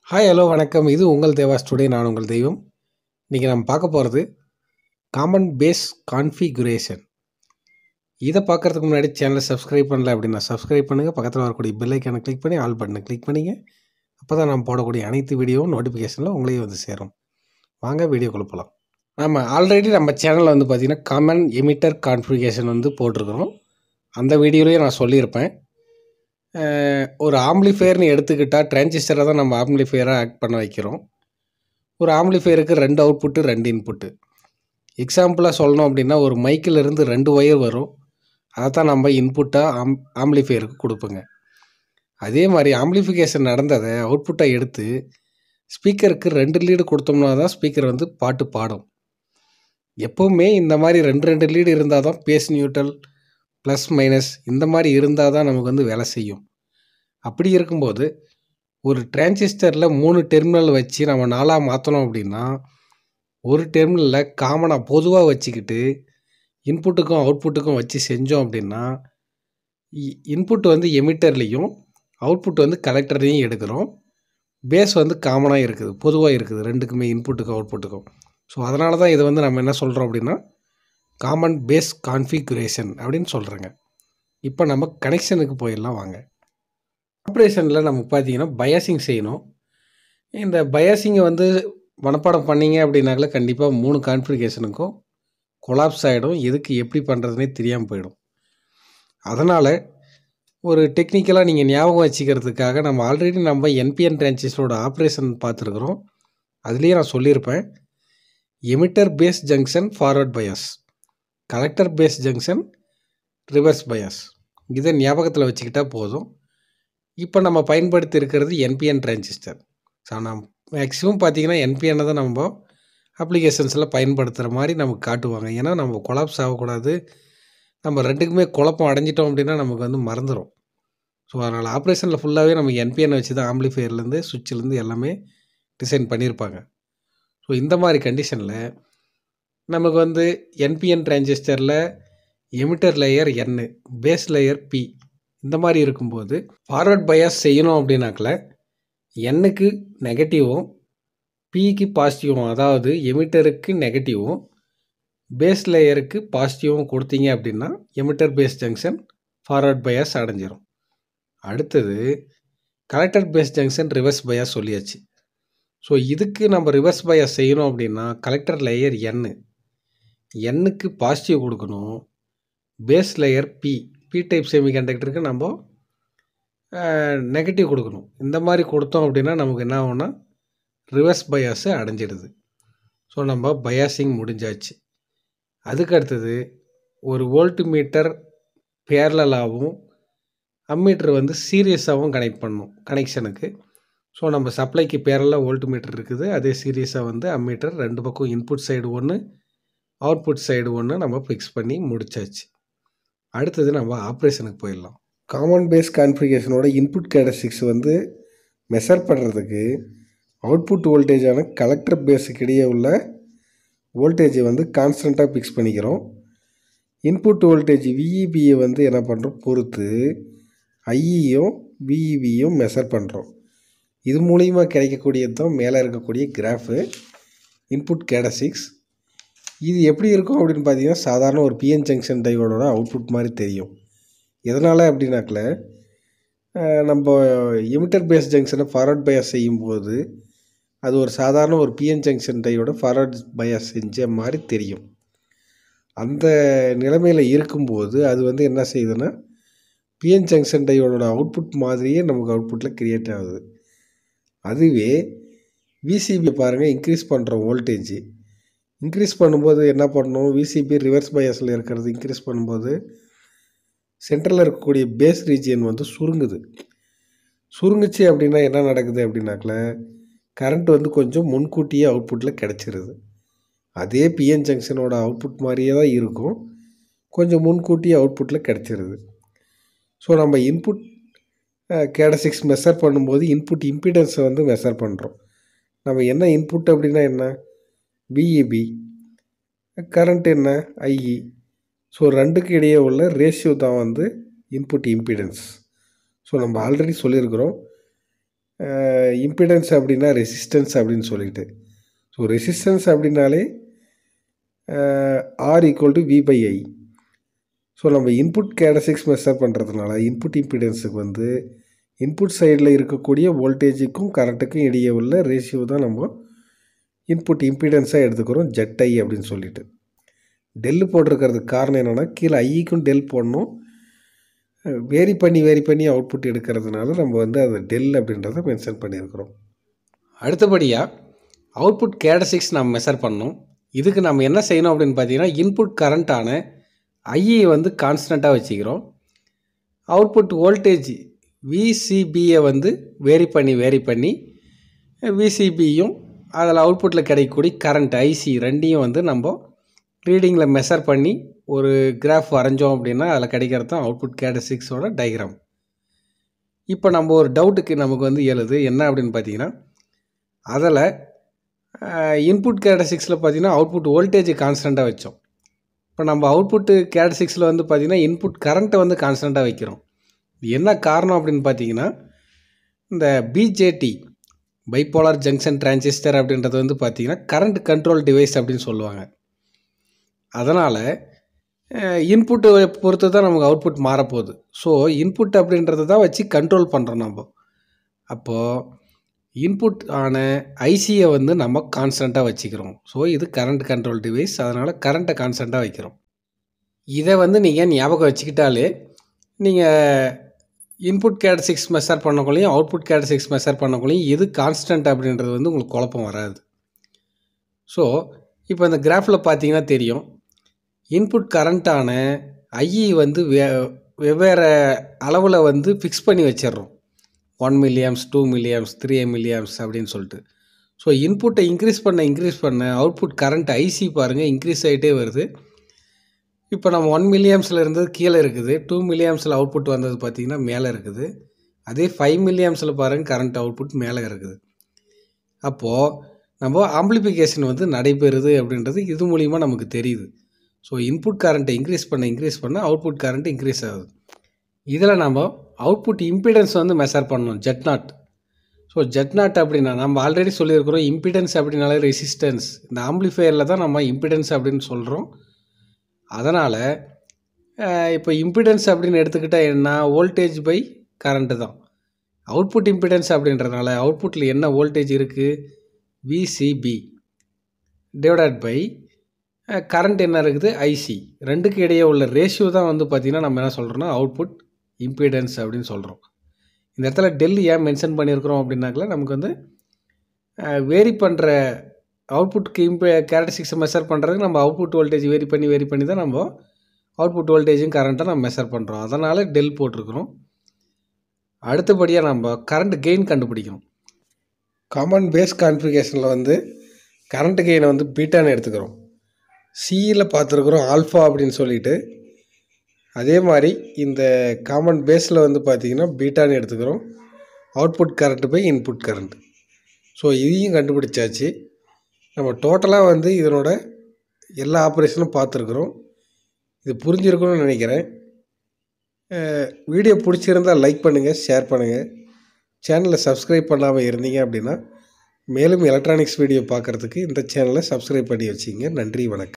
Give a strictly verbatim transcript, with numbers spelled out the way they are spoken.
Hi hello வணக்கம். இது உங்கள் தேவாஸ் டுடே. நான் உங்கள் தெய்வம். இன்றைக்கி நம்ம பார்க்க போகிறது காமன் பேஸ் கான்ஃபிகுரேஷன். இதை பார்க்குறதுக்கு முன்னாடி சேனலை சப்ஸ்கிரைப் பண்ணல அப்படின்னா சப்ஸ்கிரைப் பண்ணுங்கள். பக்கத்தில் வரக்கூடிய பெல் ஐக்கானை கிளிக் பண்ணி ஆல் பட்டனை கிளிக் பண்ணிங்க. அப்போ தான் நம்ம போடக்கூடிய அனைத்து வீடியோவும் நோட்டிஃபிகேஷனில் உங்களையும் வந்து சேரும். வாங்க வீடியோக்குள்ள போகலாம். நம்ம ஆல்ரெடி நம்ம சேனலில் வந்து பார்த்திங்கன்னா காமன் எமிட்டர் கான்ஃபிகுரேஷன் வந்து போட்டிருக்கிறோம். அந்த வீடியோலேயே நான் சொல்லியிருப்பேன். ஒரு ஆம்பிளிஃபையர்னு எடுத்துக்கிட்டால் டிரான்சிஸ்டரை தான் நம்ம ஆம்பிளிஃபையராக ஆக்ட் பண்ண வைக்கிறோம். ஒரு ஆம்பிளிஃபையருக்கு ரெண்டு அவுட்புட்டு ரெண்டு இன்புட்டு. எக்ஸாம்பிளாக சொல்லணும் அப்படின்னா ஒரு மைக்கிலிருந்து ரெண்டு ஒயர் வரும். அதை தான் நம்ம இன்புட்டாக ஆம் ஆம்பிளிஃபையருக்கு கொடுப்போங்க. அதே மாதிரி ஆம்பிளிஃபிகேஷன் நடந்ததை அவுட்புட்டாக எடுத்து ஸ்பீக்கருக்கு ரெண்டு லீடு கொடுத்தோம்னா தான் ஸ்பீக்கர் வந்து பாட்டு பாடும். எப்போவுமே இந்த மாதிரி ரெண்டு ரெண்டு லீடு இருந்தால் தான் பேஸ் நியூட்ரல் ப்ளஸ் மைனஸ் இந்த மாதிரி இருந்தால் தான் நமக்கு வந்து வேலை செய்யும். அப்படி இருக்கும்போது ஒரு டிரான்சிஸ்டரில் மூணு டெர்மினல் வச்சு நம்ம நாலாக மாற்றணும் அப்படின்னா ஒரு டெர்மினலில் காமனாக பொதுவாக வச்சுக்கிட்டு இன்புட்டுக்கும் அவுட்புட்டுக்கும் வச்சு செஞ்சோம் அப்படின்னா இன்புட் வந்து எமிட்டர்லேயும் அவுட்புட் வந்து கலெக்டர்லேயும் எடுக்கிறோம். பேஸ் வந்து காமனாக இருக்குது, பொதுவாக இருக்குது ரெண்டுக்குமே, இன்புட்டுக்கும் அவுட்புட்டுக்கும். ஸோ அதனால தான் இதை வந்து நம்ம என்ன சொல்கிறோம் அப்படின்னா காமன் பேஸ் கான்ஃபிகுரேஷன் அப்படின்னு சொல்கிறேங்க. இப்போ நம்ம கனெக்ஷனுக்கு போயிடலாம் வாங்க. ஆப்ரேஷனில் நம்ம பார்த்தீங்கன்னா பயாசிங் செய்யணும். இந்த பயாசிங்கை வந்து மனப்பாடம் பண்ணிங்க அப்படின்னாக்கல கண்டிப்பாக மூணு கான்ஃபிகுரேஷனுக்கும் கொலாப்ஸ் ஆகிடும். எதுக்கு எப்படி பண்ணுறதுனே தெரியாமல் போயிடும். அதனால் ஒரு டெக்னிக்கலாக நீங்கள் ஞாபகம் வச்சுக்கிறதுக்காக நம்ம ஆல்ரெடி நம்ம என்பிஎன் டிரான்சிஸ்டரோட ஆப்ரேஷன் பார்த்துருக்குறோம். அதுலேயே நான் சொல்லியிருப்பேன், emitter base junction forward bias, collector base junction reverse bias. இதை ஞாபகத்தில் வச்சுக்கிட்டால் போதும். இப்போ நம்ம பயன்படுத்தி இருக்கிறது என்பிஎன் டிரான்சிஸ்டர். ஸோ நம்ம மேக்ஸிமம் பார்த்திங்கன்னா என்பிஎன்னை தான் நம்ம அப்ளிகேஷன்ஸில் பயன்படுத்துகிற மாதிரி நமக்கு காட்டுவாங்க. ஏன்னா நம்ம கொலாப்ஸ் ஆகக்கூடாது. நம்ம ரெண்டுக்குமே குழப்பம் அடைஞ்சிட்டோம் அப்படின்னா நமக்கு வந்து மறந்துடும். ஸோ அதனால் ஆப்ரேஷனில் ஃபுல்லாகவே நம்ம என்பிஎன் வச்சு தான் ஆம்பிளிஃபையர்லேருந்து சுவிட்சிலேருந்து எல்லாமே டிசைன் பண்ணியிருப்பாங்க. ஸோ இந்த மாதிரி கண்டிஷனில் நமக்கு வந்து என்பிஎன் டிரான்சிஸ்டரில் emitter layer N, base layer P, இந்த மாதிரி இருக்கும்போது ஃபார்வர்ட் பயாஸ் செய்யணும் அப்படின்னாக்கல எண்ணுக்கு நெகட்டிவும் பிக்கு பாசிட்டிவும், அதாவது எமிட்டருக்கு நெகட்டிவும் பேஸ் லேயருக்கு பாசிட்டிவும் கொடுத்தீங்க அப்படின்னா emitter base junction forward bias அடைஞ்சிரும். அடுத்தது collector base junction reverse bias சொல்லியாச்சு. ஸோ இதுக்கு நம்ம ரிவர்ஸ் பயாஸ் செய்யணும் அப்படின்னா கலெக்டர் லேயர் என்னு, எண்ணுக்கு பாசிட்டிவ் கொடுக்கணும். Base layer P, P type செமிகண்டக்டருக்கு நம்ம நெகட்டிவ் கொடுக்கணும். இந்த மாதிரி கொடுத்தோம் அப்படின்னா நமக்கு என்ன ஆகும்னா ரிவர்ஸ் பயாஸு அடைஞ்சிடுது. ஸோ நம்ம பயாசிங் முடிஞ்சாச்சு. அதுக்கு அடுத்தது ஒரு வோல்ட் மீட்டர் பேரலாகவும் அம்மீட்டர் வந்து சீரியஸாகவும் கனெக்ட் பண்ணணும் கனெக்ஷனுக்கு. ஸோ நம்ம சப்ளைக்கு பேரலாக வோல்ட் மீட்டர் இருக்குது, அதே சீரியஸாக வந்து அம்மீட்டர் ரெண்டு பக்கம் இன்புட் சைடு ஒன்று அவுட்புட் சைடு ஒன்று நம்ம ஃபிக்ஸ் பண்ணி முடிச்சாச்சு. அடுத்தது நம்ம ஆப்ரேஷனுக்கு போயிடலாம். காமன் பேஸ் கான்ஃபிகரேஷனோட இன்புட் கேரக்டரிஸ்டிக்ஸ் வந்து மெஷர் பண்ணுறதுக்கு அவுட்புட் வோல்டேஜான கலெக்டர் பேஸுக்கு இடையே உள்ள வோல்டேஜை வந்து கான்ஸ்டண்ட்டாக ஃபிக்ஸ் பண்ணிக்கிறோம். இன்புட் வோல்டேஜ் விஇபியை வந்து என்ன பண்ணுறோம் பொறுத்து ஐஇயும் விஇபியும் மெஷர் பண்ணுறோம். இது மூலிமா கிடைக்கக்கூடியது தான் மேலே இருக்கக்கூடிய கிராஃபு இன்புட் கேரக்டரிஸ்டிக்ஸ். இது எப்படி இருக்கும் அப்படின்னு பார்த்தீங்கன்னா சாதாரண ஒரு பிஎன் ஜங்ஷன் டையோடோட அவுட்புட் மாதிரி தெரியும். எதனால் அப்படின்னாக்கல நம்ம எமிட்டர் பேஸ் ஜங்ஷனை ஃபார்வர்ட் பயாஸ் செய்யும்போது அது ஒரு சாதாரண ஒரு பிஎன் ஜங்ஷன் டையோட ஃபார்வர்ட் பயாஸ் செஞ்ச மாதிரி தெரியும். அந்த நிலைமையில் இருக்கும்போது அது வந்து என்ன செய்யுதுன்னா பிஎன் ஜங்ஷன் டையோட அவுட்புட் மாதிரியே நமக்கு அவுட்புட்டில் க்ரியேட் ஆகுது. அதுவே விசிபி பாருங்கள், இன்க்ரீஸ் பண்ணுறோம் வோல்டேஜ். இன்க்ரீஸ் பண்ணும்போது என்ன பண்ணணும், விசிபி ரிவர்ஸ் பயாஸில் இருக்கிறது இன்க்ரீஸ் பண்ணும்போது சென்ட்ரலில் இருக்கக்கூடிய பேஸ் ரீஜியன் வந்து சுருங்குது. சுருங்குச்சு அப்படின்னா என்ன நடக்குது அப்படின்னாக்கல கரண்ட் வந்து கொஞ்சம் முன்கூட்டியே அவுட்புட்டில் கிடச்சிருது. அதே பிஎன் ஜங்ஷனோட அவுட்புட் மாதிரியே தான் இருக்கும், கொஞ்சம் முன்கூட்டியே அவுட்புட்டில் கிடச்சிருது. ஸோ நம்ம இன்புட் கேரக்டரிஸ்டிக்ஸ் மெஷர் பண்ணும்போது இன்புட் இம்பிடன்ஸை வந்து மெஷர் பண்ணுறோம். நம்ம என்ன இன்புட் அப்படின்னா என்ன, விஇபி, கரண்ட் என்ன ஐஇ. ஸோ ரெண்டுக்கு இடையே உள்ள ரேஷியோ தான் வந்து இன்புட் இம்பிடன்ஸ். ஸோ நம்ம ஆல்ரெடி சொல்லியிருக்கிறோம் இம்பிடன்ஸ் அப்படின்னா ரெசிஸ்டன்ஸ் அப்படின்னு சொல்லிட்டு. ஸோ ரெசிஸ்டன்ஸ் அப்படின்னாலே R equal to V by I. So நம்ம இன்புட் கேரக்டரிஸ்டிக்ஸ் மெஷர் பண்ணுறதுனால இன்புட் இம்பிடன்ஸுக்கு வந்து இன்புட் சைடில் இருக்கக்கூடிய வோல்டேஜுக்கும் கரண்ட்டுக்கும் இடையே உள்ள ரேஷியோ தான் நம்ம இன்புட் இம்பிடன்ஸாக எடுத்துக்கிறோம் ஜெட் ஐ அப்படின்னு சொல்லிட்டு. டெல்லு போட்டிருக்கிறதுக்கு காரணம் என்னென்னா கீழே ஐக்கும் டெல் போடணும், வேரி பண்ணி வேரி பண்ணி அவுட்புட் எடுக்கிறதுனால நம்ம வந்து அதை டெல் அப்படின்றத மென்ஷன் பண்ணியிருக்கிறோம். அடுத்தபடியாக அவுட்புட் கேரக்டரிஸ்டிக்ஸ் நம்ம மெஷர் பண்ணணும். இதுக்கு நம்ம என்ன செய்யணும் அப்படின்னு பார்த்தீங்கன்னா இன்புட் கரண்ட்டான ஐஇ வந்து கான்ஸ்டண்ட்டாக வச்சுக்கிறோம். அவுட்புட் வோல்டேஜ் விசிபியை வந்து வேரி பண்ணி வேரி பண்ணி விசிபியும் அதில் அவுட்புட்டில் கிடைக்கக்கூடிய கரண்ட் ஐசி ரெண்டையும் வந்து நம்ம ரீடிங்கில் மெஷர் பண்ணி ஒரு கிராஃப் வரைஞ்சோம் அப்படின்னா அதில் கிடைக்கிறது தான் அவுட்புட் கேரக்டரிஸ்டிக்ஸோட டயக்ராம். இப்போ நம்ம ஒரு டவுட்டுக்கு நமக்கு வந்து எழுது என்ன அப்படின்னு பார்த்தீங்கன்னா அதில் இன்புட் கேரக்டரிஸ்டிக்ஸில் பார்த்தீங்கன்னா அவுட்புட் வோல்டேஜ் கான்ஸ்டண்ட்டாக வச்சோம். இப்போ நம்ம அவுட்புட்டு கேரக்டரிஸ்டிக்ஸில் வந்து பார்த்திங்கன்னா இன்புட் கரண்ட்டை வந்து கான்ஸ்டண்ட்டாக வைக்கிறோம். என்ன காரணம் அப்படின்னு பார்த்தீங்கன்னா இந்த பிஜேடி பைபோலார் ஜங்ஷன் டிரான்சிஸ்டர் அப்படின்றது வந்து பார்த்திங்கன்னா கரண்ட் கண்ட்ரோல் டிவைஸ் அப்படின்னு சொல்லுவாங்க. அதனால் இன்புட்டு பொறுத்து தான் நமக்கு அவுட்புட் மாறப்போகுது. ஸோ இன்புட் அப்படின்றத தான் வச்சு கண்ட்ரோல் பண்ணுறோம் நம்ம. அப்போது இன்புட் ஆன ஐசியை வந்து நம்ம கான்ஸ்டண்ட்டாக வச்சுக்கிறோம். ஸோ இது கரண்ட் கண்ட்ரோல் டிவைஸ், அதனால் கரண்ட்டை கான்ஸ்டண்ட்டாக வைக்கிறோம். இதை வந்து நீங்கள் ஞாபகம் வச்சுக்கிட்டாலே நீங்கள் இன்புட் கேரக்டரிஸ்டிக்ஸ் மெஷர் பண்ணக்குள்ளையும் அவுட்புட் கேரக்டரிஸ்டிக்ஸ் மெஷர் பண்ணக்குள்ளையும் எது கான்ஸ்டன்ட் அப்படின்றது வந்து உங்களுக்கு குழப்பம் வராது. ஸோ இப்போ இந்த கிராஃபில் பார்த்தீங்கன்னா தெரியும் இன்புட் கரண்ட்டான ஐஇ வந்து வே வெவ்வேறு அளவில் வந்து ஃபிக்ஸ் பண்ணி வச்சிடுறோம். One milliamps two milliamps three milliamps அப்படின்னு சொல்லிட்டு. ஸோ இன்புட்டை இன்க்ரீஸ் பண்ண இன்க்ரீஸ் பண்ண அவுட்புட் கரண்ட் ஐசி பாருங்கள் இன்க்ரீஸ் ஆகிட்டே வருது. இப்போ நம்ம ஒன் மில்லியம்ஸில் இருந்தது கீழே இருக்குது, டூ மில்லியம்ஸில் அவுட்புட் வந்தது பார்த்திங்கன்னா மேலே இருக்குது, அதே ஃபைவ் மில்லியம்ஸில் பாருங்கள் கரண்ட் அவுட்புட் மேலே இருக்குது. அப்போது நம்ம ஆம்பிளிஃபிகேஷன் வந்து நடைபெறுது அப்படின்றது இது மூலிமா நமக்கு தெரியுது. ஸோ இன்புட் கரண்ட்டை இன்க்ரீஸ் பண்ண இன்க்ரீஸ் பண்ண அவுட்புட் கரண்ட் இன்க்ரீஸ் ஆகுது. இதில் நம்ம அவுட்புட் இம்பிடன்ஸ் வந்து மெஷர் பண்ணணும், Z naught. So Z naught அப்படின்னா நம்ம ஆல்ரெடி சொல்லியிருக்கிறோம் இம்பிடன்ஸ் அப்படின்னாலே ரெசிஸ்டன்ஸ். இந்த ஆம்பிளிஃபையரில் தான் நம்ம இம்பிடன்ஸ் அப்படின்னு சொல்கிறோம். அதனால் இப்போ இம்பிடன்ஸ் அப்படின்னு எடுத்துக்கிட்டால் என்ன, வோல்டேஜ் பை கரண்ட்டு தான். அவுட்புட் இம்பிடன்ஸ் அப்படின்றதுனால அவுட்புட்டில் என்ன வோல்டேஜ் இருக்குது, விசிபி டிவைடட் பை கரண்ட் என்ன இருக்குது, ஐசி. ரெண்டுக்கு இடையே உள்ள ரேஷியோ தான் வந்து பார்த்திங்கன்னா நம்ம என்ன சொல்கிறோன்னா அவுட்புட் இம்பிடன்ஸ் அப்படின்னு சொல்கிறோம். இந்த இடத்துல டெல் ஏன் மென்ஷன் பண்ணியிருக்கிறோம் அப்படின்னாக்கல நமக்கு வந்து வேரி பண்ணுற அவுட்புட்க்கு இம்ப கேரக்டரிஸ்டிக்ஸை மெஷர் பண்ணுறதுக்கு நம்ம அவுட்புட் வோல்டேஜ் வேரி பண்ணி வேரி பண்ணி தான் நம்ம அவுட்புட் வோல்டேஜும் கரண்ட்டை நம்ம மெஷர் பண்ணுறோம். அதனால் டெல் போட்டிருக்கிறோம். அடுத்தபடியாக நம்ம கரண்ட் கெயின் கண்டுபிடிக்கணும். காமன் பேஸ் கான்ஃபிகரேஷனில் வந்து கரண்ட் கெயினை வந்து பீட்டான்னு எடுத்துக்கிறோம். சியில் பார்த்துருக்குறோம் ஆல்ஃபா அப்படின்னு சொல்லிட்டு, அதே மாதிரி இந்த காமன் பேஸில் வந்து பார்த்திங்கன்னா பீட்டான்னு எடுத்துக்கிறோம். Output current by input current. So இதையும் கண்டுபிடிச்சாச்சு. நம்ம டோட்டலாக வந்து இதனோட எல்லா ஆப்ரேஷனும் பார்த்துருக்குறோம். இது புரிஞ்சிருக்கணும்னு நினைக்கிறேன். வீடியோ பிடிச்சிருந்தால் லைக் பண்ணுங்கள், ஷேர் பண்ணுங்கள். சேனலை சப்ஸ்கிரைப் பண்ணாமல் இருந்தீங்க அப்படின்னா மேலும் எலக்ட்ரானிக்ஸ் வீடியோ பார்க்குறதுக்கு இந்த சேனலை சப்ஸ்கிரைப் பண்ணி வச்சிங்க. நன்றி, வணக்கம்.